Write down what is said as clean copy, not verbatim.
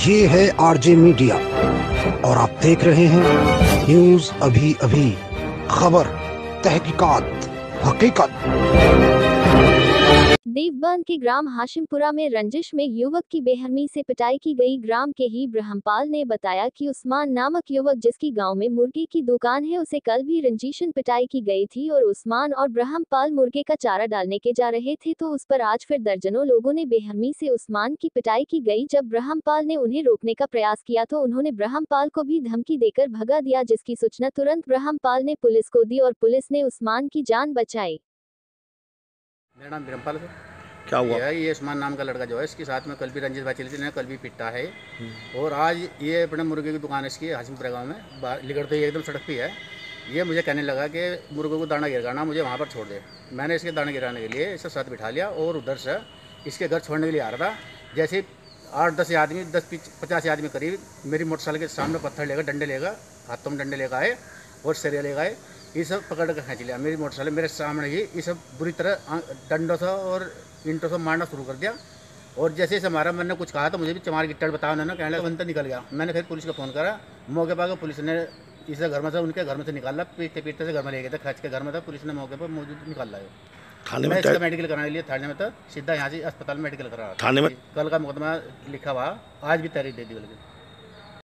ये है RJ media और आप देख रहे हैं न्यूज अभी अभी, खबर, तहकीकात, हकीकत। देवबंद के ग्राम हाशिमपुरा में रंजिश में युवक की बेरहमी से पिटाई की गई। ग्राम के ही ब्रह्मपाल ने बताया कि उस्मान नामक युवक जिसकी गांव में मुर्गे की दुकान है, उसे कल भी रंजीशन पिटाई की गई थी और उस्मान और ब्रह्मपाल मुर्गे का चारा डालने के जा रहे थे तो उस पर आज फिर दर्जनों लोगों ने बेरहमी से उस्मान की पिटाई की गई। जब ब्रह्मपाल ने उन्हें रोकने का प्रयास किया तो उन्होंने ब्रह्मपाल को भी धमकी देकर भगा दिया, जिसकी सूचना तुरंत ब्रह्मपाल ने पुलिस को दी और पुलिस ने उस्मान की जान बचाई। मेरा नाम ब्रह्मपाल है। क्या हुआ? ये उस्मान नाम का लड़का जो है, इसके साथ में कल भी रंजीत भाई चली थी, कल भी पिटा है। और आज ये अपने मुर्गे की दुकान है इसकी हाशिमपुरा गाँव में, लिगड़ते ही एकदम सड़क पे है। ये मुझे कहने लगा कि मुर्गों को दाना गिराना, मुझे वहाँ पर छोड़ दे। मैंने इसके दाना गिराने के लिए इसे साथ बिठा लिया और उधर से इसके घर छोड़ने के लिए आ रहा था। जैसे 8-10 आदमी, 10-50 आदमी करीब मेरी मोटरसाइकिल के सामने पत्थर लेकर, डंडे लेकर, हाथों में डंडे लेकर आए और सरिया लेकर आए। ये सब पकड़ कर खींच लिया मेरी मोटरसाइकिल मेरे सामने ही। ये सब बुरी तरह डंडों से और ईंटों से मारना शुरू कर दिया। और जैसे इसे मारा, मैंने कुछ कहा तो मुझे भी चमार गिट्टल बताया उन्होंने, कहने लगा अंतर निकल गया। मैंने फिर पुलिस को फ़ोन करा। मौके पर पुलिस ने इसे घर में से, उनके घर में से निकाला, पीटते पीटते से घर में ले गए थे, खींच के घर में था। पुलिस ने मौके पर मौजूद निकाल लाया। थाने मैं में इसका मेडिकल कराने के लिए थाने में था, सीधा यहाँ से अस्पताल में मेडिकल करा। थाने में कल का मुकदमा लिखा हुआ, आज भी तारीख दे दी।